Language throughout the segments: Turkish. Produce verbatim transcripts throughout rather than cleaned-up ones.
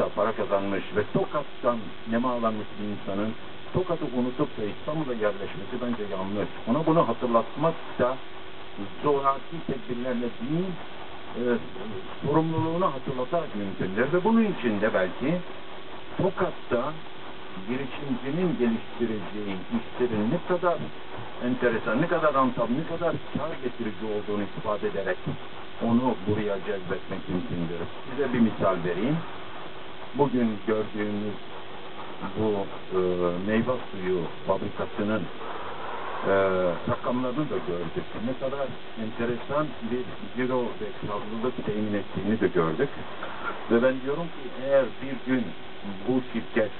da para kazanmış ve Tokat'tan nemalanmış bir insanın Tokat'ı unutup da İstanbul'a yerleşmesi bence yanlış. Ona bunu hatırlatmak da zoraki tedbirlerle değil, e, sorumluluğunu hatırlatarak mümkündür. Ve bunun için de belki Tokat'ta girişimcinin geliştireceği işlerin ne kadar enteresan, ne kadar anlamlı, ne kadar kar getirici olduğunu ispat ederek onu buraya cezbetmek mümkündür. Size bir misal vereyim. Bugün gördüğümüz bu e, meyve suyu fabrikasının e, rakamlarını da gördük. Ne kadar enteresan bir ciro ve karlılık temin ettiğini de gördük. Ve ben diyorum ki eğer bir gün bu şirket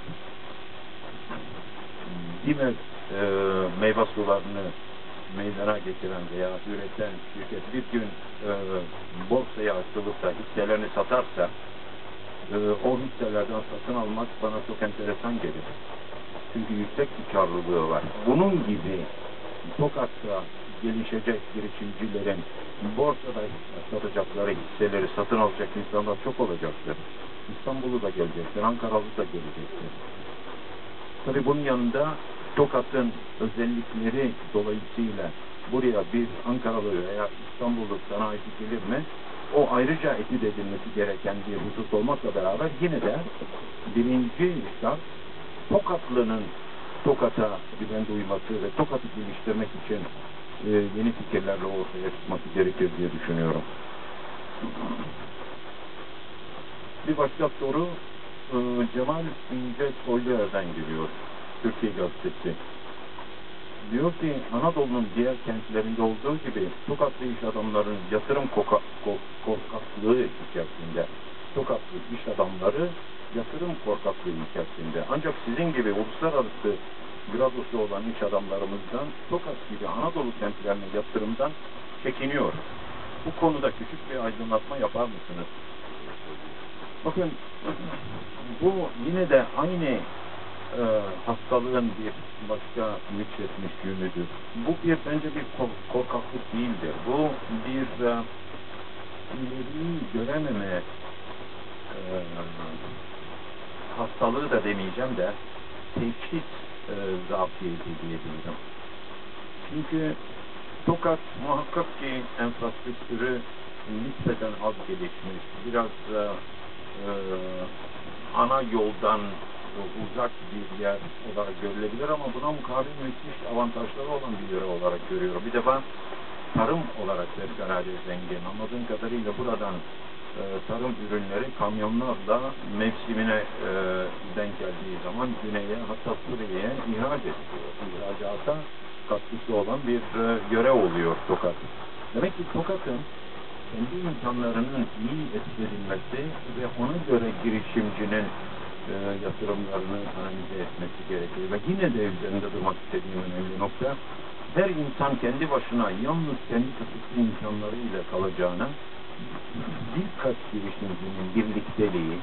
Dimer e, meyve sularını meydana getiren veya üreten şirket bir gün e, borsaya açılıp da hisselerini satarsa e, o hisselerden satın almak bana çok enteresan gelir. Çünkü yüksek bir karlılığı var. Bunun gibi Tokat'ta gelişecek girişimcilerin borsada satacakları hisseleri satın alacak insanlar çok olacaktır. İstanbul'u da gelecektir, Ankara'lı da gelecektir. Tabii bunun yanında Tokat'ın özellikleri dolayısıyla buraya bir Ankaralı veya İstanbullu sanayici gelir mi? O ayrıca etüt edilmesi gereken bir husus olmakla beraber yine de birinci şart Tokatlı'nın Tokat'a güven duyması ve Tokat'ı geliştirmek için e, yeni fikirlerle ortaya çıkması gerekir diye düşünüyorum. Bir başka soru e, Cemal İnce Soyluer'den geliyor. Türkiye Gazetesi. Diyor ki Anadolu'nun diğer kentlerinde olduğu gibi Tokatlı iş adamlarının yatırım koka, korkaklığı içerisinde. Tokatlı iş adamları yatırım korkaklığı içerisinde. Ancak sizin gibi uluslararası gradosu olan iş adamlarımızdan Tokat gibi Anadolu kentlerine yatırımdan çekiniyor. Bu konuda küçük bir aydınlatma yapar mısınız? Bakın bu yine de aynı e, hastalığın bir başka nüksetmiş yönüdür. Bu bir bence bir korkaklık değildir. Bu bir e, ileriyi görememe e, hastalığı da demeyeceğim de teşhis e, zafiyeti diyebilirim. Çünkü Tokat muhakkak ki enfrastrüktürü nispeten az gelişmiş, biraz e, e, ana yoldan uzak bir yer olarak görülebilir ama buna mukabil müthiş avantajları olan bir yer olarak görüyorum. Bir defa tarım olarak fevkalade zengin. Anladığım kadarıyla buradan e, tarım ürünleri kamyonlarla mevsimine e, denk geldiği zaman güneye hatta Suriye'ye ihraç ediliyor. İhracata katkısı olan bir e, yöre oluyor Tokat. Demek ki Tokat'ın kendi imkanlarının iyi edilmesi ve ona göre girişimcinin e, yatırımlarını analize etmesi gerekiyor. Ve yine de üzerinde durmak istediğim önemli nokta, her insan kendi başına yalnız kendi kısıtlı imkanlarıyla kalacağına birkaç girişimcinin birlikteliği,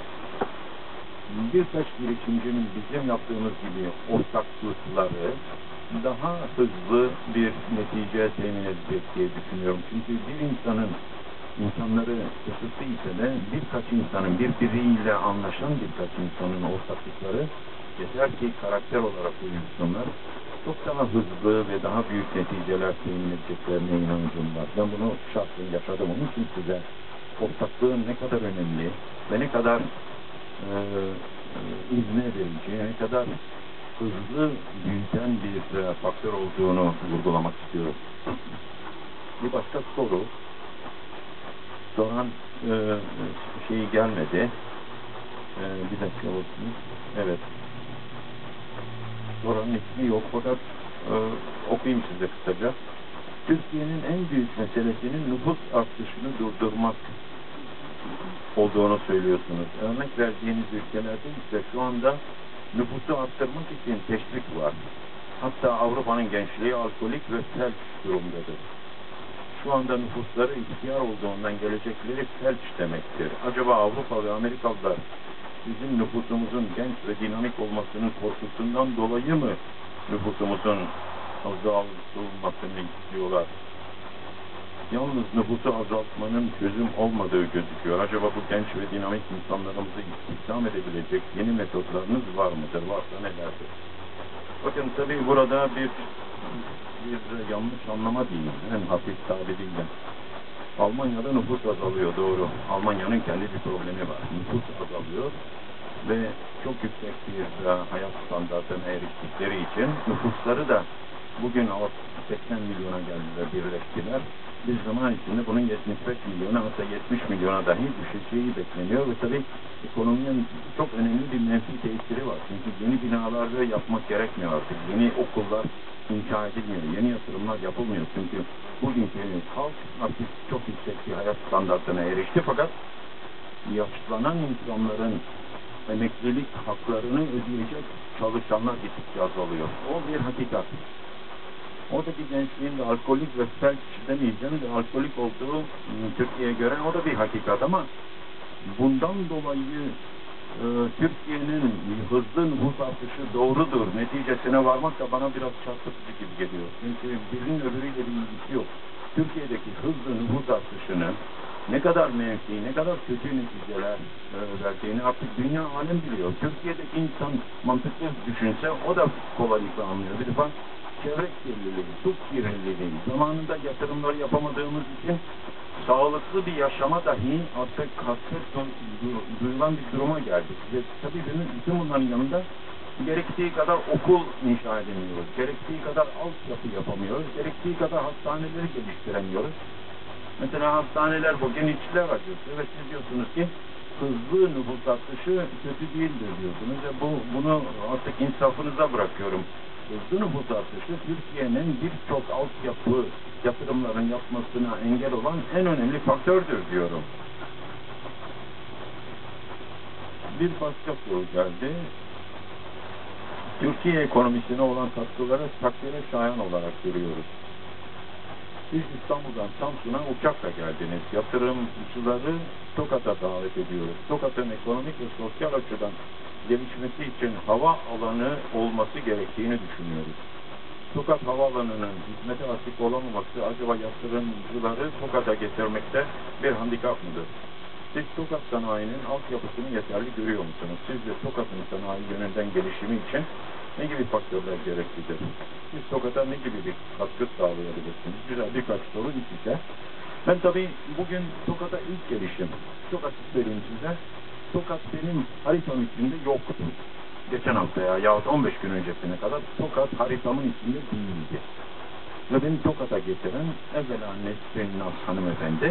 birkaç girişimcinin bizim yaptığımız gibi ortaklıkları daha hızlı bir netice temin edecek diye düşünüyorum. Çünkü bir insanın imkanları kısıtlı ise de birkaç insanın birbiriyle anlaşan birkaç insanın ortaklıkları yeter ki karakter olarak uyumsunlar. Çok daha hızlı ve daha büyük neticeler temin edeceklerine inancım var. Ben bunu şahsen yaşadım. Onun için size ortaklığın ne kadar önemli ve ne kadar e, izne verici, ne kadar hızlı büyüten bir e, faktör olduğunu vurgulamak istiyorum. Bir başka soru. Soran e, şeyi gelmedi. E, bir dakika olsun. Evet. Soranın ismi yok fakat e, okuyayım size kısaca. Türkiye'nin en büyük meselesinin nüfus artışını durdurmak olduğunu söylüyorsunuz. Örnek verdiğiniz ülkelerde ise şu anda nüfusu arttırmak için teşvik var. Hatta Avrupa'nın gençliği alkolik ve felç durumdadır. Şu anda nüfusları ihtiyar olduğundan gelecekleri felç demektir. Acaba Avrupa ve Amerikalılar bizim nüfusumuzun genç ve dinamik olmasının korkusundan dolayı mı nüfusumuzun azaltılmasını istiyorlar? yalnız nüfusu azaltmanın çözüm olmadığı gözüküyor. Acaba bu genç ve dinamik insanlarımızı istihdam edebilecek yeni metotlarınız var mıdır? Varsa nelerdir? Bakın tabii burada bir bir yanlış anlama değil, en hafif tabiriyle. Almanya'da nüfus azalıyor, doğru. Almanya'nın kendi bir problemi var. Nüfus azalıyor ve çok yüksek bir e, hayat standartına eriştikleri için nüfusları da bugün seksen milyona geldiler, birleştiler. Bir zaman içinde bunun yetmiş beş milyona, hatta yetmiş milyona dahi düşeceği bekleniyor ve tabii ekonominin çok önemli bir menfi tesiri var. Çünkü yeni binaları yapmak gerekmiyor artık. Yeni okullar inşa edilmiyor, yeni yatırımlar yapılmıyor. Çünkü bugünkü halk artık çok yüksek bir hayat standartına erişti, fakat yaşlanan insanların emeklilik haklarını ödeyecek çalışanlar gittikçe azalıyor. O bir hakikat. Oradaki gençliğin de alkolik ve felç demeyeceğim de alkolik olduğu Türkiye'ye göre o da bir hakikat, ama bundan dolayı e, Türkiye'nin hızlı nüfus artışı doğrudur neticesine varmak da bana biraz çarpıtıcı gibi geliyor. Çünkü birinin öbürüyle bir ilgisi yok. Türkiye'deki hızlı nüfus artışının ne kadar menfi, ne kadar kötü neticeler e, verdiğini artık dünya alem biliyor. Türkiye'deki insan mantıklı düşünse o da kolaylıkla anlıyor. Bir defa çevre kirliliği, su kirliliği, zamanında yatırımları yapamadığımız için sağlıklı bir yaşama dahi artık hasret duyulan bir duruma geldik. Ve tabii bütün bunların yanında gerektiği kadar okul inşa edemiyoruz, gerektiği kadar altyapı yapamıyoruz, gerektiği kadar hastaneleri geliştiremiyoruz. Mesela hastaneler bugün işçiler acısı ve siz diyorsunuz ki hızlı nüfus artışı kötü değildir diyorsunuz ve bu, bunu artık insafınıza bırakıyorum. Hızlı nüfus artışı Türkiye'nin birçok altyapı yatırımların yapmasına engel olan en önemli faktördür diyorum. Bir başka soru geldi. Türkiye ekonomisine olan katkıları takdire şayan olarak görüyoruz. Siz İstanbul'dan Samsun'a uçakla geldiniz. Yatırımcıları Tokat'a davet ediyoruz. Tokat'ın ekonomik ve sosyal açıdan gelişmesi için hava alanı olması gerektiğini düşünüyoruz. Tokat havaalanının hizmete açık olamaması acaba yatırımcıları Tokat'a getirmekte bir handikap mıdır? Siz Tokat sanayinin altyapısını yeterli görüyor musunuz? Sizce Tokat'ın sanayi yönünden gelişimi için ne gibi faktörler gereklidir? Siz Tokat'a ne gibi bir katkı sağlayabilirsiniz? Güzel birkaç soru iç içe. Ben tabii bugün Tokat'a ilk gelişim. Çok açık söyleyeyim size. Tokat benim haritam içinde yoktu. Geçen haftaya yahut on beş gün öncesine kadar Tokat haritamın içinde değildi. Ve beni Tokat'a getiren evvela Nesrin Naz hanımefendi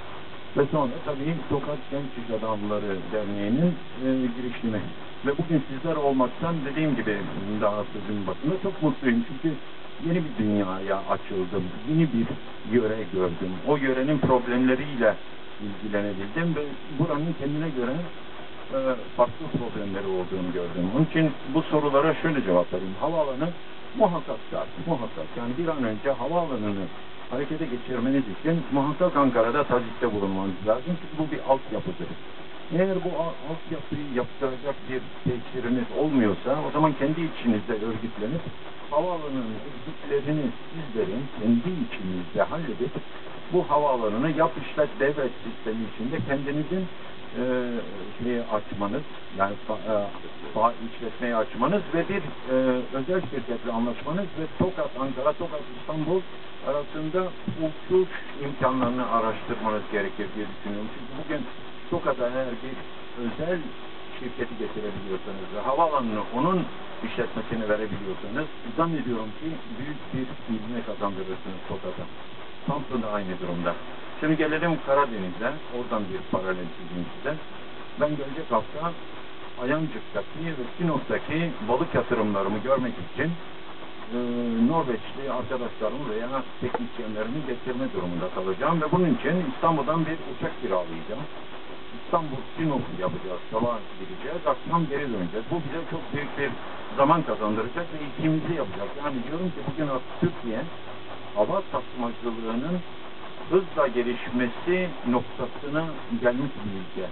ve sonra tabii Tokat Genç İş Adamları Derneği'nin e, girişimi. Ve bugün sizler olmaktan dediğim gibi daha sözün başında çok mutluyum. Çünkü yeni bir dünyaya açıldım. Yeni bir yöre gördüm. O yörenin problemleriyle ilgilenebildim ve buranın kendine göre e, farklı problemleri olduğunu gördüm. Onun için bu sorulara şöyle cevap vereyim. Havaalanı muhakkak şart, muhakkak. Yani bir an önce havaalanını harekete geçirmeniz için muhakkak Ankara'da taahhütte bulunmanız lazım. Çünkü bu bir altyapıdır. Eğer bu altyapıyı yaptıracak bir tesiriniz olmuyorsa o zaman kendi içinizde örgütlenip havaalanının eksiklerini sizlerin kendi içinizde halledip bu havaalanını yap işlet devlet sistemi içinde kendinizin e, şeyi açmanız, yani fa, e, fa işletmeyi açmanız ve bir e, özel şirketle anlaşmanız ve Tokat, Ankara, Tokat, İstanbul arasında uçuş imkanlarını araştırmanız gerekir diye düşünüyorum. Çünkü bugün Tokat'a eğer bir özel şirketi getirebiliyorsanız ve havaalanını onun işletmesini verebiliyorsanız zannediyorum ki büyük bir ilme kazandırırsınız Tokat'a. Samsun da aynı durumda. Şimdi gelelim Karadeniz'e. Oradan bir paralel çizeyim size. Ben gelecek hafta Ayancık'taki ve Sinop'taki balık yatırımlarımı görmek için e, Norveçli arkadaşlarımı veya teknisyenlerimi getirme durumunda kalacağım ve bunun için İstanbul'dan bir uçak kiralayacağım. İstanbul Sinop yapacağız. Sabah gideceğiz, akşam geri döneceğiz. Bu bize çok büyük bir zaman kazandıracak ve ilkimizi yapacak. Yani diyorum ki bugün artık Türkiye hava taşımacılığının hızla gelişmesi noktasına gelmiş bir ülke.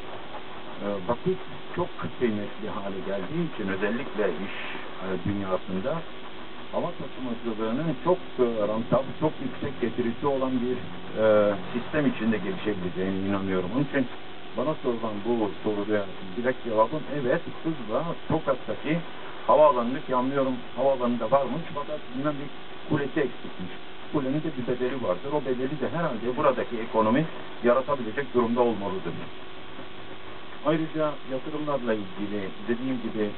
E, vakit çok kıymetli hale geldiği için özellikle iş e, dünyasında hava taşımacılığının çok e, rantab, çok yüksek getirisi olan bir e, sistem içinde gelişebileceğine inanıyorum. Onun için bana sorulan bu soruya direkt cevabım evet, hızla Tokat'taki havaalanını ki anlıyorum havaalanında varmış fakat bilmem bir kulesi eksikmiş. Kulenin de bir bedeli vardır. O bedeli de herhalde buradaki ekonomi yaratabilecek durumda olmalıdır. Ayrıca yatırımlarla ilgili dediğim gibi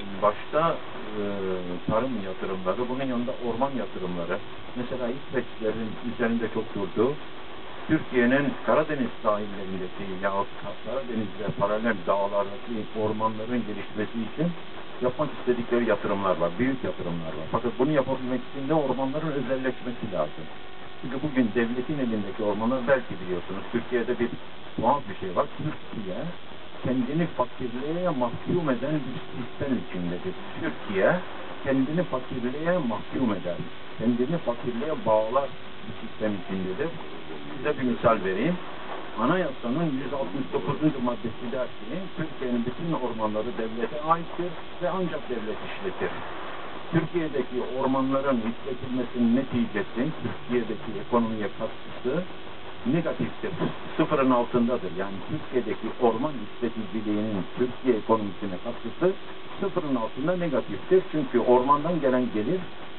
başta e, tarım yatırımları, bunun yanında orman yatırımları, mesela İsveçlerin üzerinde çok durduğu, Türkiye'nin Karadeniz sahillerindeki yahut Karadeniz'de paralel dağlardaki ormanların gelişmesi için yapmak istedikleri yatırımlar var, büyük yatırımlar var. Fakat bunu yapabilmek için de ormanların özelleşmesi lazım. Çünkü bugün devletin elindeki ormanlar belki biliyorsunuz, Türkiye'de bir tuhaf bir şey var. Türkiye kendini fakirliğe mahkum eden bir sistem içindedir. Türkiye kendini fakirliğe mahkum eder. Kendini fakirliğe bağlar bir sistem içindedir. Size bir misal vereyim. Anayasanın yüz altmış dokuzuncu maddesi der ki Türkiye'nin bütün ormanları devlete aittir ve ancak devlet işletir. Türkiye'deki ormanların işletilmesinin neticesi, Türkiye'deki ekonomiye katkısı negatiftir. Sıfırın altındadır. Yani Türkiye'deki orman işleticiliğinin Türkiye ekonomisine katkısı sıfırın altında negatiftir. Çünkü ormandan gelen gelir,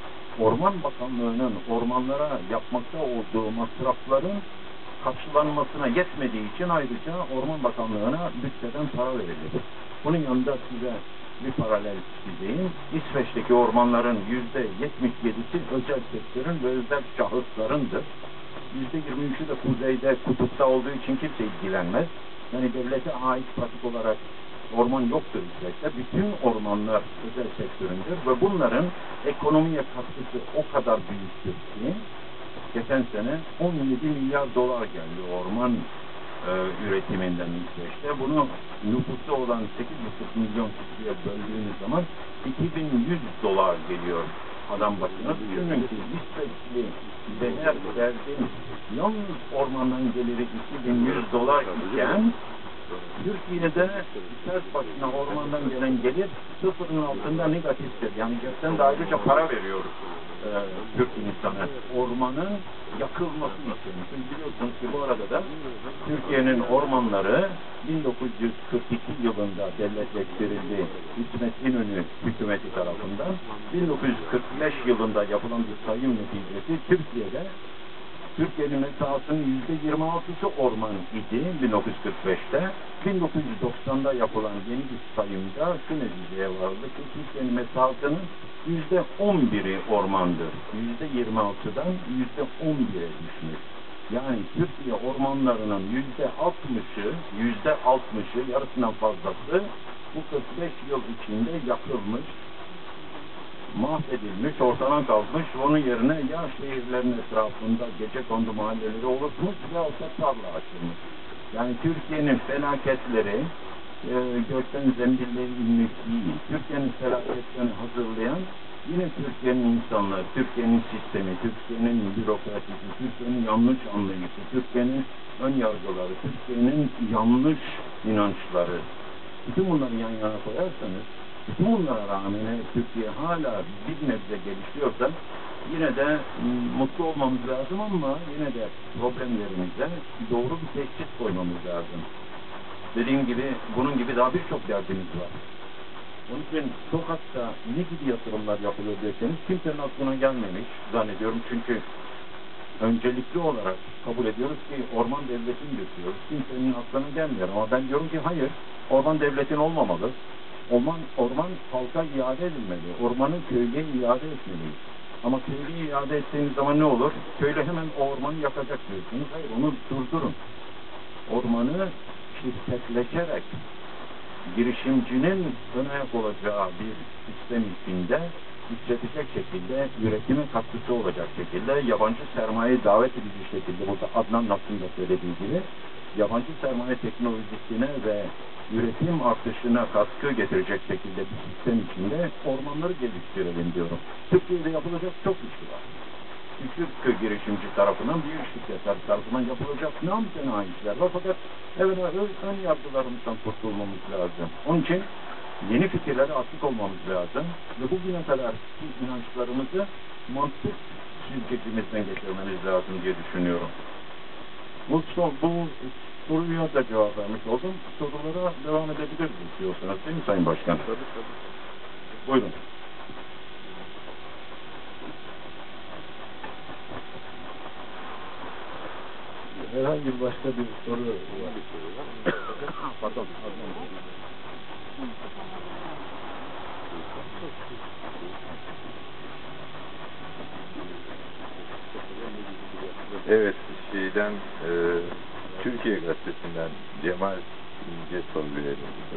Orman Bakanlığı'nın ormanlara yapmakta olduğu masrafların karşılanmasına yetmediği için ayrıca Orman Bakanlığı'na bütçeden para verilir. Bunun yanında size bir paralel çizeyim. İsveç'teki ormanların yüzde yetmiş yedisi özel sektörün ve özel şahıslarındır. Yüzde yirmi üçü de kuzeyde, kutupta olduğu için kimse ilgilenmez. Yani devlete ait pratik olarak orman yoktur İsveç'te. Bütün ormanlar özel sektöründür ve bunların ekonomiye katkısı o kadar büyüktür ki geçen sene on yedi milyar dolar geldi orman e, üretiminden İsveç'te. Bunu nüfusu olan sekiz buçuk milyon kişiye böldüğünüz zaman iki bin yüz dolar geliyor adam başına. Düşünün ki İsveçli değer verdiğim yalnız ormandan geliri iki bin yüz dolar iken Türkiye'de söz başına ormandan gelen gelir sıfırın altında negatiftir. Yani cepten de ayrıca para veriyoruz e, Türk insanı. Ormanın yakılması için. Şimdi biliyorsunuz ki bu arada da Türkiye'nin ormanları bin dokuz yüz kırk iki yılında devletleştirildi İsmet İnönü hükümeti tarafından. bin dokuz yüz kırk beş yılında yapılan bir sayım neticesi Türkiye'de Türkiye'nin mesahasının yüzde yirmi altısı orman idi bin dokuz yüz kırk beşte. bin dokuz yüz doksanda yapılan yeni bir sayımda şu neticeye vardı ki Türkiye'nin mesahasının yüzde on biri ormandır. yüzde yirmi altıdan yüzde on bire düşmüş. Yani Türkiye ormanlarının yüzde altmışı, yüzde altmışı yarısından fazlası bu kırk beş yıl içinde yakılmış, mahvedilmiş, ortadan kalkmış. Onun yerine ya şehirlerin etrafında gecekondu mahalleleri oluşmuş ya da tarla açılmış. Yani Türkiye'nin felaketleri e, gökten zembilleri inmiş değil. Türkiye'nin felaketlerini hazırlayan yine Türkiye'nin insanları, Türkiye'nin sistemi, Türkiye'nin bürokrasisi, Türkiye'nin yanlış anlayışı, Türkiye'nin ön yargıları, Türkiye'nin yanlış inançları. Bütün bunları yan yana koyarsanız bütün bunlara rağmen Türkiye hala bir nebze gelişiyorsa yine de mutlu olmamız lazım ama yine de problemlerimize doğru bir teşhis koymamız lazım. Dediğim gibi bunun gibi daha birçok derdimiz var. Onun için Tokat'ta ne gibi yatırımlar yapılıyor derseniz kimsenin aklına gelmemiş zannediyorum. Çünkü öncelikli olarak kabul ediyoruz ki orman devletindir diyoruz. Kimsenin aklına gelmiyor ama ben diyorum ki hayır, orman devletin olmamalı. Orman, orman halka iade edilmeli. Ormanı köylüye iade etmeliyiz. Ama köylüye iade ettiğiniz zaman ne olur? Köylü hemen o ormanı yakacak diyorsunuz. Hayır, onu durdurun. Ormanı şirketleşerek girişimcinin ön ayak olacağı bir sistem içinde işletecek şekilde, üretime katkısı olacak şekilde, yabancı sermaye davet edici şekilde, burada Adnan Nas'ın da söylediği gibi, yabancı sermaye teknolojisine ve üretim artışına katkı getirecek şekilde bir sistem içinde ormanları geliştirelim diyorum. Türkiye'de yapılacak çok iş var. Küçük girişimci tarafından, büyük şirketler tarafından yapılacak namütena işler var. Fakat evet, ön yargılarımızdan kurtulmamız lazım. Onun için Yeni fikirlere açık olmamız lazım ve bugüne kadar inançlarımızı mantık süzgecimizden geçirmemiz lazım diye düşünüyorum. Bu, son, bu soruya da cevap vermiş oldum. Sorulara devam edebiliriz diyorsunuz değil mi Sayın Başkan? Tabii tabii. Buyurun. Herhangi başka bir soru var. Pardon, pardon. Evet, şeyden e, Türkiye Gazetesi'nden Cemal İnce soruyor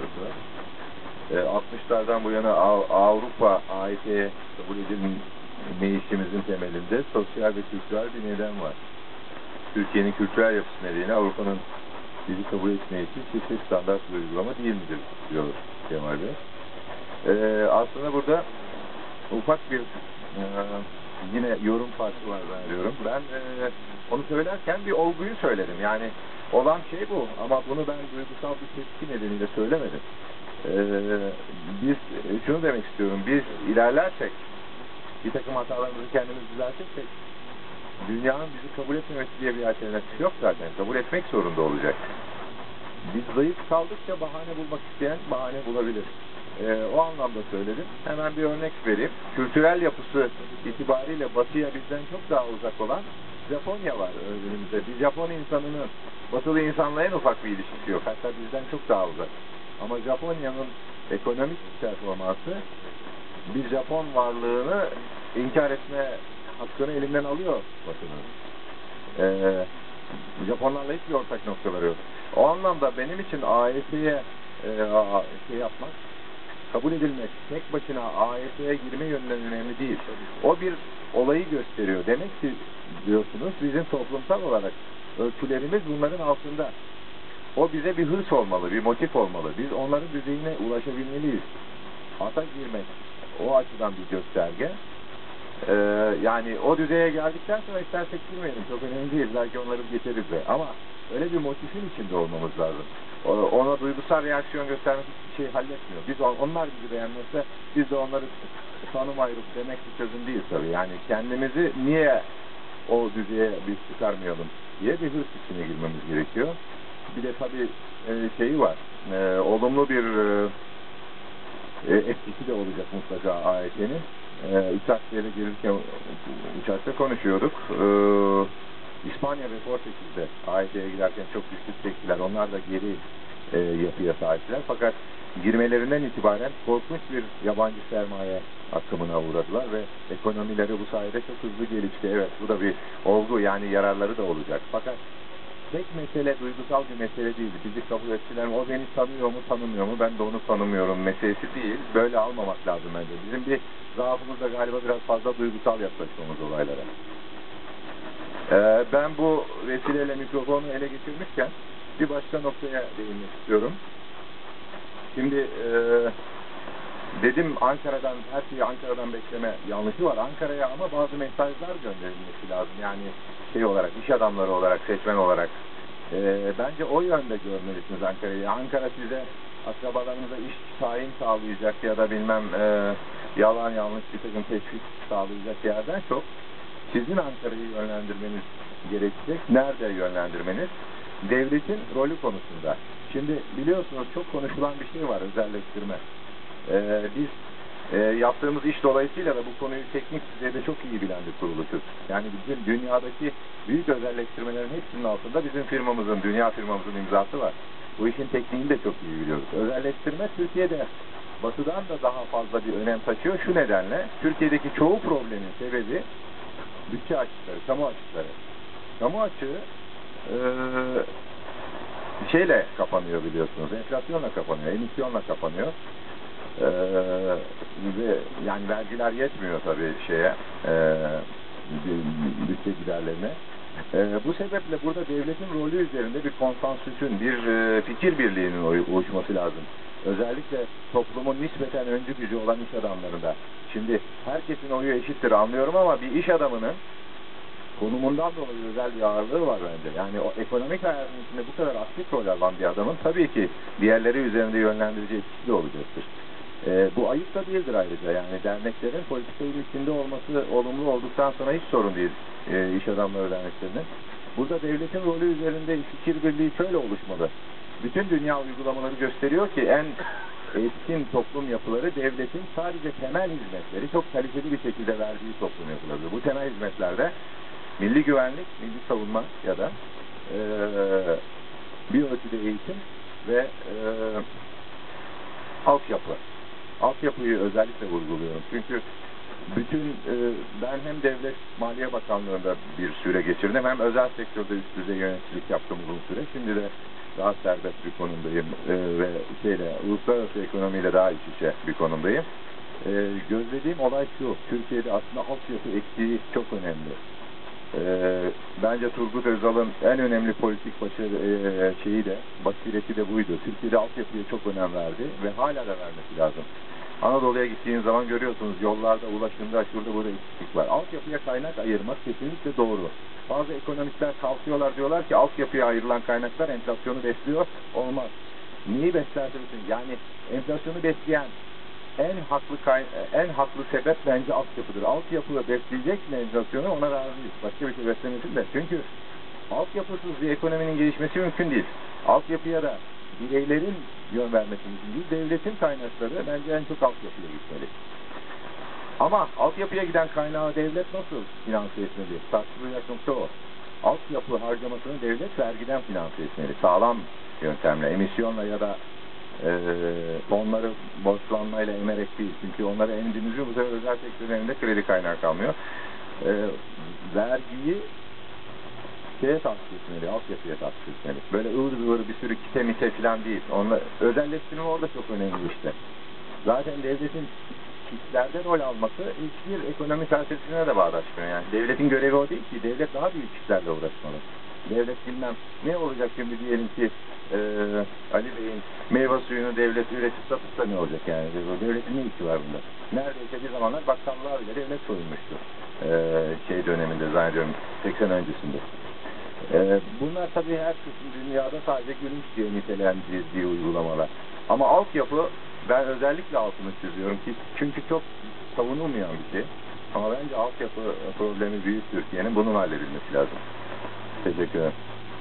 e, altmışlardan bu yana Av Avrupa A Y T'ye kabul edilmeyişimizin temelinde sosyal ve kültürel bir neden var. Türkiye'nin kültürel yapısı nedeniyle Avrupa'nın bizi kabul etmeyişi çift standart bir uygulama değil midir diyor Cemal Bey. E, aslında burada ufak bir e, yine yorum farkı var zannediyorum. Ben e, onu söylerken bir olguyu söyledim. Yani olan şey bu ama bunu ben duygusal bir tepki nedeniyle söylemedim. E, biz şunu demek istiyorum. Biz ilerlersek bir takım hatalarımızı kendimiz düzeltirsek dünyanın bizi kabul etmemesi diye bir alternatif yok zaten. Kabul etmek zorunda olacak. Biz zayıf kaldıkça bahane bulmak isteyen bahane bulabilir. Ee, o anlamda söyledim. Hemen bir örnek vereyim. Kültürel yapısı itibariyle batıya bizden çok daha uzak olan Japonya var önümüzde. Bir Japon insanının batılı insanla en ufak bir ilişkisi yok. Hatta bizden çok daha uzak. Ama Japonya'nın ekonomik performansı bir Japon varlığını inkar etme hakkını elinden alıyor Batı'nın. Ee, Japonlarla hiçbir ortak noktaları yok. O anlamda benim için A Y T'ye e, şey yapmak, kabul edilmek, tek başına A Y T'ye girme yönünden önemli değil. O bir olayı gösteriyor. Demek ki diyorsunuz bizim toplumsal olarak ölçülerimiz bunların altında. O bize bir hırs olmalı, bir motif olmalı. Biz onların düzeyine ulaşabilmeliyiz. Ata girmek o açıdan bir gösterge. Ee, yani o düzeye geldikten sonra istersek girmeyelim. Çok önemli değil. Belki onları geçeriz de. Ama öyle bir motifin içinde olmamız lazım. Ona duygusal reaksiyon göstermek hiçbir şey halletmiyor. Biz onlar bizi beğenmezse biz de onları tanımayız demek bir çözüm değil tabii. Yani kendimizi niye o düzeye biz çıkarmayalım diye bir hırs içine girmemiz gerekiyor. Bir de tabii e, şeyi var. E, olumlu bir e, etkisi de olacak mutlaka A Y T'nin. E, uçaklara gelirken uçakta konuşuyorduk. E, İspanya ve Portekiz'de A Y T'ye girerken çok güçlük çektiler. Onlar da geri e, yapıya sahipler. Fakat girmelerinden itibaren korkunç bir yabancı sermaye akımına uğradılar ve ekonomileri bu sayede çok hızlı gelişti. Evet, bu da bir olgu, yani yararları da olacak. Fakat tek mesele duygusal bir mesele değildi. Bizi kabul ettiler mi? O beni tanıyor mu, tanımıyor mu? Ben de onu tanımıyorum meselesi değil. Böyle almamak lazım bence. Bizim bir zaafımız da galiba biraz fazla duygusal yaklaşmamız olaylara. Ee, ben bu vesileyle mikrofonu ele geçirmişken bir başka noktaya değinmek istiyorum. Şimdi e, dedim Ankara'dan, her şeyi Ankara'dan bekleme yanlışı var. Ankara'ya ama bazı mesajlar gönderilmesi lazım. Yani şey olarak, iş adamları olarak, seçmen olarak. E, bence o yönde görmelisiniz Ankara'yı. Ankara size akrabalarınıza iş tayin sağlayacak ya da bilmem e, yalan yanlış bir takım teşvik sağlayacak yerden çok sizin Ankara'yı yönlendirmeniz gerekecek. Nerede yönlendirmeniz? Devletin rolü konusunda. Şimdi biliyorsunuz çok konuşulan bir şey var, özelleştirme. Ee, biz e, yaptığımız iş dolayısıyla da bu konuyu teknik düzeyde çok iyi bilen bir kuruluşuz. Yani bizim dünyadaki büyük özelleştirmelerin hepsinin altında bizim firmamızın, dünya firmamızın imzası var. Bu işin tekniğini de çok iyi biliyoruz. Özelleştirme Türkiye'de batıdan da daha fazla bir önem taşıyor. Şu nedenle Türkiye'deki çoğu problemin sebebi bütçe açıkları, kamu açıkları. Kamu açığı e, şeyle kapanıyor biliyorsunuz, enflasyonla kapanıyor, emisyonla kapanıyor. Ee, ve yani vergiler yetmiyor tabii şeye, e, bütçe giderlerine. E, bu sebeple burada devletin rolü üzerinde bir konsansüsün, bir e, fikir birliğinin oluşması lazım. Özellikle toplumun nispeten öncü gücü olan iş adamlarında. Şimdi herkesin oyu eşittir anlıyorum ama bir iş adamının konumundan dolayı özel bir ağırlığı var bence. Yani o ekonomik hayatın içinde bu kadar aktif rol alan bir adamın tabii ki diğerleri üzerinde yönlendirici etkisi de olacaktır. E, bu ayıp da değildir ayrıca. Yani derneklerin politika ilişkinde olması olumlu olduktan sonra hiç sorun değil e, iş adamları derneklerinin. Burada devletin rolü üzerinde fikir birliği şöyle oluşmalı. Bütün dünya uygulamaları gösteriyor ki en etkin toplum yapıları devletin sadece temel hizmetleri çok kaliteli bir şekilde verdiği toplum yapıları. Bu temel hizmetlerde milli güvenlik, milli savunma ya da e, bir ölçüde eğitim ve e, altyapı. Altyapıyı özellikle vurguluyorum. Çünkü bütün e, ben hem Devlet Maliye Bakanlığı'nda bir süre geçirdim hem özel sektörde üst düzey yöneticilik yaptım uzun süre. Şimdi de daha serbest bir konumdayım e, ve şeyle uluslararası ekonomiyle daha iç içe bir konumdayım. E, gözlediğim olay şu, Türkiye'de aslında altyapı eksiği çok önemli. E, bence Turgut Özal'ın en önemli politik başarı e, şeyi de, basireti de buydu. Türkiye'de altyapıya çok önem verdi ve hala da vermesi lazım. Anadolu'ya gittiğiniz zaman görüyorsunuz yollarda, ulaşımda, şurada burada eksiklik var. Altyapıya kaynak ayırmak kesinlikle doğru. Bazı ekonomistler kalkıyorlar, diyorlar ki altyapıya ayrılan kaynaklar enflasyonu besliyor. Olmaz. Neyi beslerse bütün, yani enflasyonu besleyen en haklı en haklı sebep bence altyapıdır. Altyapı besleyecek enflasyonu, ona razıyız. Başka bir şey beslemesin de. Çünkü altyapısız bir ekonominin gelişmesi mümkün değil. Altyapıya da bireylerin yön vermesi mümkün değil. Devletin kaynakları bence en çok altyapıya gitmeli. Ama altyapıya giden kaynağı devlet nasıl finanse etmeli? Tartışılacak nokta o. Altyapı harcamasını devlet vergiden finanse etmeli. Sağlam yöntemle, emisyonla ya da e, fonları borçlanmayla emerek değil. Çünkü onları emdiğimizde bu sefer özel sektörün elinde kredi kaynağı kalmıyor. E, vergiyi şeye tahsis etmeli, altyapıya tahsis etmeli. Böyle ıvır zıvır bir sürü kite mite falan değil. Onunla, özelleştirme orada çok önemli işte. Zaten devletin kitlerde rol alması hiçbir ekonomi felsefesine de bağdaşmıyor. Yani devletin görevi o değil ki. Devlet daha büyük işlerle uğraşmalı. Devlet bilmem ne olacak şimdi diyelim ki e, Ali Bey'in meyve suyunu devlet üretip satırsa ne olacak yani? Devletin ne işi var bunda? Neredeyse bir zamanlar bakkallığa bile devlet soyulmuştu. E, şey döneminde zannediyorum seksen öncesinde. E, bunlar tabii her kısım dünyada sadece gülünç diye nitelendirdiği uygulamalar. Ama altyapı, ben özellikle altını çiziyorum ki çünkü çok savunulmayan bir şey. Ama bence altyapı problemi büyük Türkiye'nin, bunun halledilmesi lazım. Teşekkür ederim.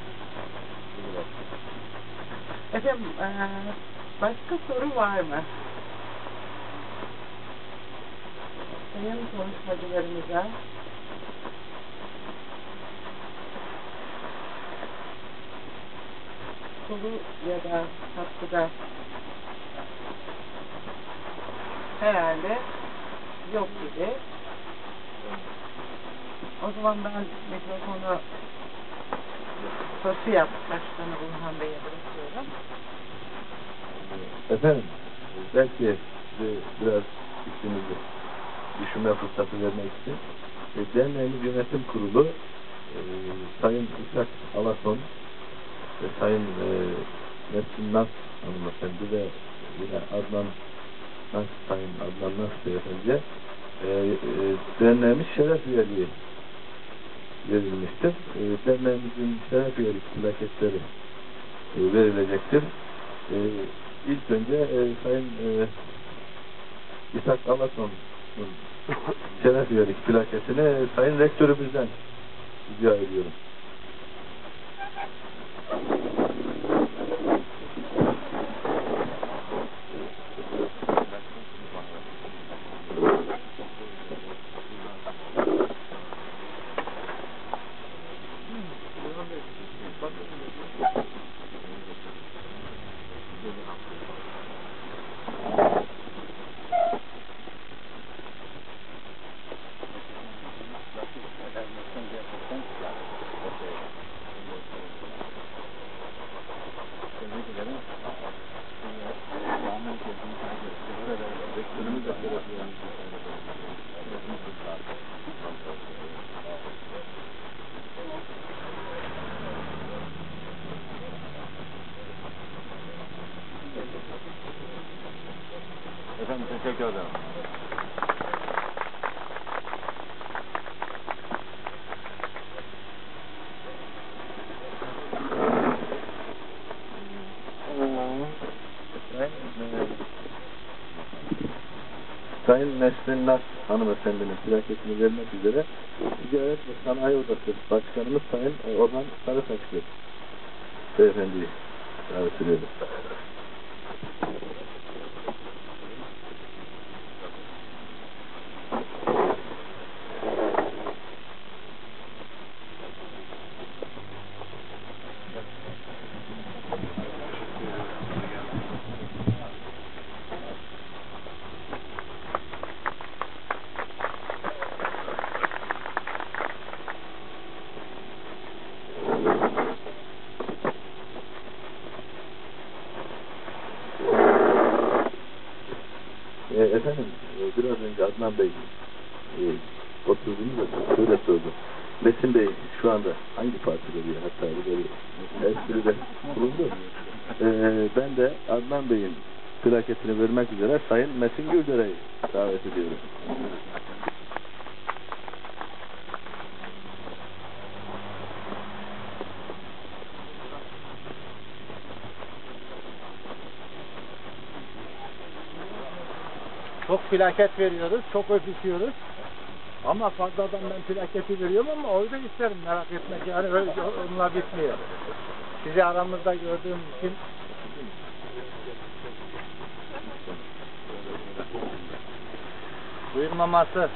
Efendim, e, başka soru var mı? Sayın konuşmacılarımıza. Soru ya da katkıda herhalde yok gibi. O zaman ben mikrofonu Sofya Başkanı Burhan Bey'e bırakıyorum. Efendim, belki size biraz işinizi düşünme fırsatı vermek için e, derneğimiz yönetim kurulu e, Sayın İshak Alason ve Sayın e, Nesrin Nas hanımefendi ve yine Adnan Nas, Sayın Adnan Nas beyefendiye e, e, derneğimiz şeref üyeliği verilmiştir. E, derneğimizin şeref üyelik plaketleri e, verilecektir. E, ilk önce e, Sayın e, İshak Alason'un şeref üyelik plaketini Sayın Rektörümüzden rica ediyorum. Efendim teşekkür ederim. Sayın Nesrin Nas hanımefendinin plaketini vermek üzere Ticaret ve Sanayi Odası Başkanımız Sayın Orhan Sarısaçlı beyefendiyi davet ediyoruz. E, efendim, e, biraz önce Adnan Bey e, oturduğunu da şöyle sordu. Metin Bey şu anda hangi partide diye, hatta bu da bir espride bulundu. E, ben de Adnan Bey'in plaketini vermek üzere Sayın Metin Güldere'yi davet ediyorum. Çok plaket veriyoruz, çok öpüşüyoruz. Ama fazladan ben plaketi veriyorum ama oyu da isterim, merak etmek. Yani öyle onunla bitmiyor. Sizi aramızda gördüğüm için duyulmaması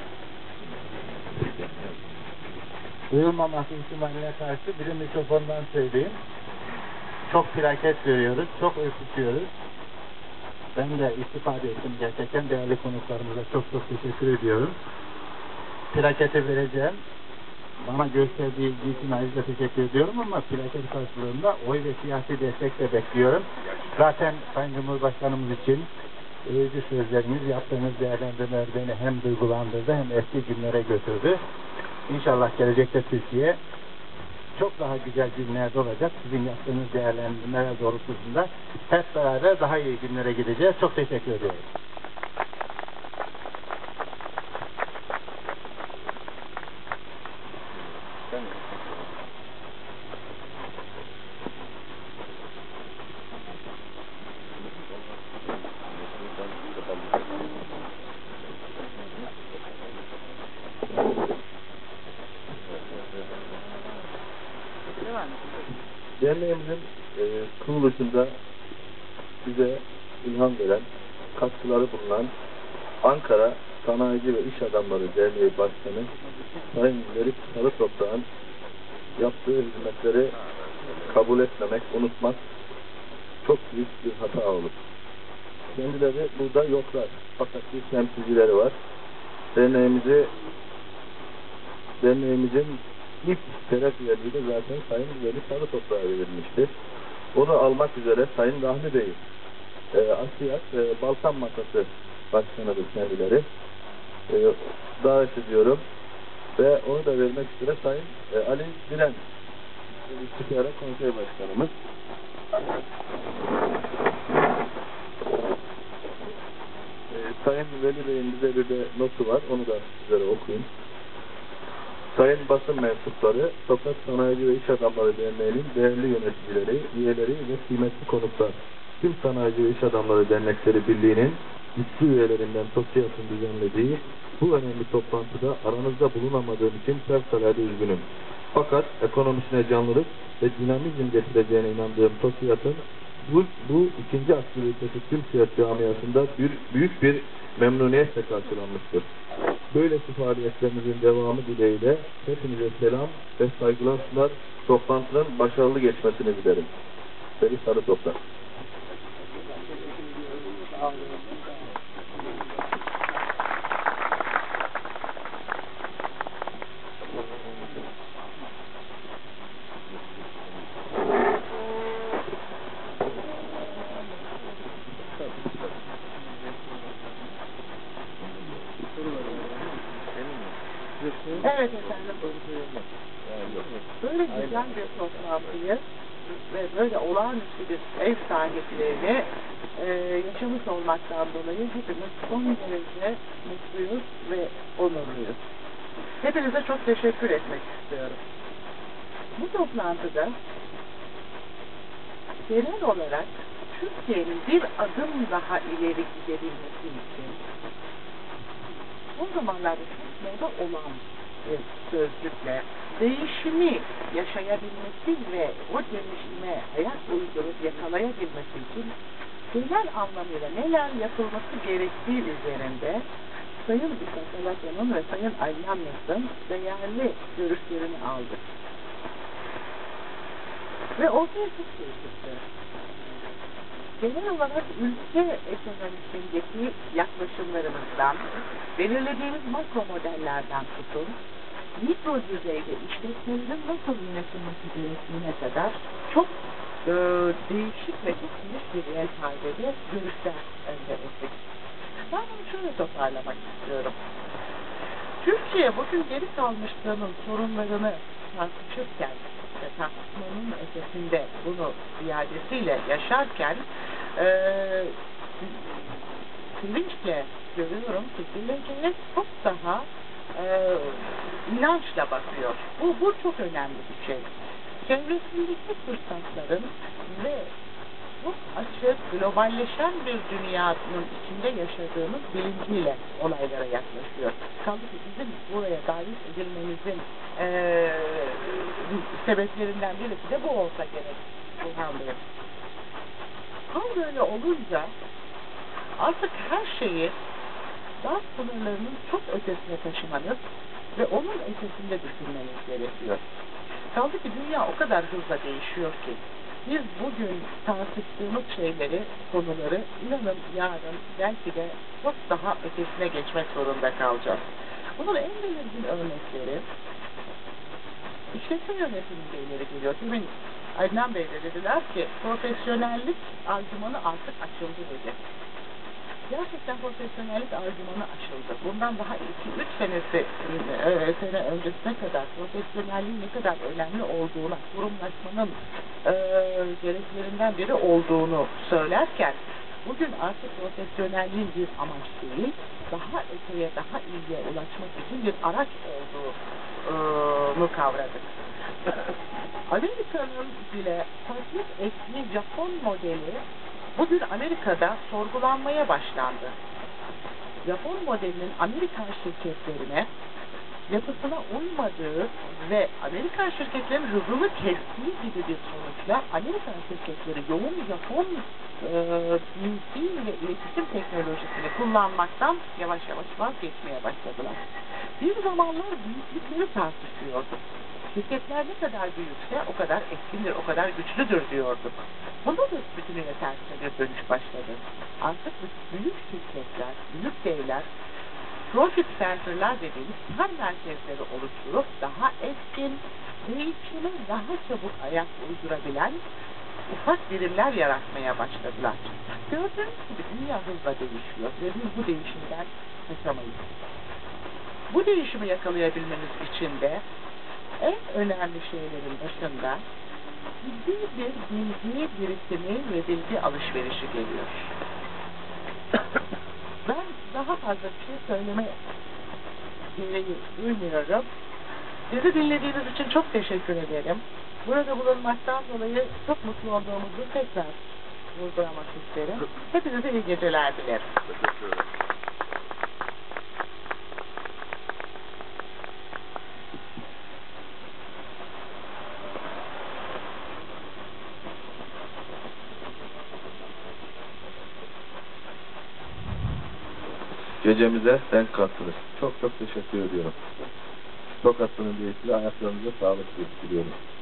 duyulmaması ihtimaline karşı bir mikrofondan söyleyeyim. Çok plaket veriyoruz, çok öpüşüyoruz. Ben de istifade ettim gerçekten. Değerli konuklarımıza çok çok teşekkür ediyorum. Plaketi vereceğim. Bana gösterdiği ilgi için ayrıca teşekkür ediyorum ama plaket karşılığında oy ve siyasi destek de bekliyorum. Zaten Sayın Cumhurbaşkanımız için övücü sözleriniz, yaptığınız değerlendirmeler beni hem duygulandırdı hem eski günlere götürdü. İnşallah gelecekte Türkiye çok daha güzel günlerde olacak. Sizin yaptığınız değerlendirmeler doğrultusunda hep beraber daha iyi günlere gideceğiz. Çok teşekkür ediyorum. Derneğimizin e, kuruluşunda bize ilham veren, katkıları bulunan Ankara Sanayici ve İş Adamları Derneği Başkanı Sayın Melik Sarıtoprak'ın yaptığı hizmetleri kabul etmemek, unutmak çok büyük bir hata olur. Kendileri burada yoklar. Fakat bir temsilcileri var. Derneğimizi derneğimizin İlk şeref üyeliği de zaten Sayın Veli Sarıtoprak'a verilmiştir. Onu almak üzere Sayın Rahmi Bey, e, Asiyat e, Balkan Masası Başkanı'dır kendileri. E, davet ediyorum. Ve onu da vermek üzere Sayın e, Ali Bilen, İstişare Konsey Başkanımız. E, Sayın Veli Bey'in bize bir de notu var. Onu da sizlere okuyayım. Sayın basın mensupları, Tokat Sanayici ve İş Adamları Derneği'nin değerli yöneticileri, üyeleri ve kıymetli konuklar, tüm Sanayici ve İş Adamları Dernekleri Birliği'nin güçlü üyelerinden TOSİAD'ın düzenlediği bu önemli toplantıda aranızda bulunamadığım için fevkalade üzgünüm. Fakat ekonomisine canlılık ve dinamizm getireceğine inandığım TOSİAD'ın bu, bu ikinci aktivitesi tüm siyasi camiasında bir, büyük bir memnuniyetle karşılanmıştır. Böylesi faaliyetlerimizin devamı dileğiyle hepinize selam ve saygılar sunar. Toplantının başarılı geçmesini dilerim. Veli Sarıtoprak. Evet efendim. Böyle güzel bir toplantıyı ve böyle olağanüstü bir ev sahiplerini e, yaşamış olmaktan dolayı hepimiz son derece mutluyuz ve onurluyuz. Hepinize çok teşekkür etmek istiyorum. Bu toplantıda genel olarak Türkiye'nin bir adım daha ileri gidebilmesi için son zamanlarda çok moda olan bir sözcükle değişimi yaşayabilmesi ve o değişime ayak uydurup yakalayabilmesi için genel anlamıyla neler yapılması gerektiği üzerinde Sayın İshak Alaton'un ve Sayın Adnan Mesut'un değerli görüşlerini aldık. Ve ortaya çok şey çıktı. Genel olarak ülke ekonomisindeki yaklaşımlarımızdan, belirlediğimiz makro modellerden tutun, mikro düzeyde işletmelerin nasıl yönetilmesi gerektiğine kadar çok e, değişik ve çok geniş bir yelpazede görüşler elde ettik. Ben bunu şöyle toparlamak istiyorum. Türkiye bugün geri kalmışlığının sorunlarını tartışırken ve tartışmanın ötesinde bunu ziyadesiyle yaşarken e, sevinçle görüyorum ki geleceğe çok daha e, inançla bakıyor. Bu, bu çok önemli bir şey. Çevresindeki fırsatların ve çok açık, globalleşen bir dünyanın içinde yaşadığımız bilinciyle olaylara yaklaşıyor. Kaldı ki bizim buraya davet edilmemizin e, sebeplerinden birisi de bu olsa gerek. Burhan Bey. Tam böyle olunca artık her şeyi dar sınırlarının çok ötesine taşımanız ve onun ötesinde düşünmeniz gerekiyor. Kaldı ki dünya o kadar hızla değişiyor ki biz bugün tartıştığımız şeyleri, konuları inanın yarın belki de çok daha ötesine geçmek zorunda kalacağız. Bunun en belirgin örnekleri işletme yönetiminde ileri geliyor. Demin Adnan Bey de dediler ki profesyonellik argümanı artık açıldı dedi. Gerçekten profesyonellik argümanı açıldı. Bundan daha iki üç senesi e, sene öncesine kadar profesyonelliğin ne kadar önemli olduğuna, kurumlaşmanın e, gereklerinden biri olduğunu söylerken bugün artık profesyonelliğin bir amaç değil, daha öteye, daha iyiye ulaşmak için bir araç olduğunu kavradık. Amerika'nın bile tatbik ettiği Japon modeli bugün Amerika'da sorgulanmaya başlandı. Japon modelinin Amerikan şirketlerine yapısına uymadığı ve Amerikan şirketlerin hızını kestiği gibi bir sonuçla Amerikan şirketleri yoğun Japon e, bilgi ve iletişim teknolojisini kullanmaktan yavaş yavaş vazgeçmeye başladılar. Bir zamanlar büyüklükleri tartışıyorduk. Şirketler ne kadar büyükse o kadar etkindir, o kadar güçlüdür diyorduk. Bunda da bütünüyle tersine bir dönüş başladı. Artık büyük şirketler, büyük devler, profit center'lar dediğimiz kar merkezleri oluşturup daha etkin, değişime daha çabuk ayak uydurabilen ufak birimler yaratmaya başladılar. Gördüğünüz gibi dünya hızla değişiyor ve biz bu değişimden kaçamayız. Bu değişimi yakalayabilmemiz için de en önemli şeylerin başında ciddi bir bilgi birikimi ve bilgi alışverişi geliyor. Ben daha fazla bir şey söyleme gereği duymuyorum. Bizi dinlediğiniz için çok teşekkür ederim. Burada bulunmaktan dolayı çok mutlu olduğumuzu tekrar vurgulamak isterim. Hepinize iyi geceler dilerim. Teşekkür ederim. Gecemize renk kattınız. Çok çok teşekkür ediyorum. Tokatlı'nın diyetiyle ayaklarınıza sağlık diliyorum.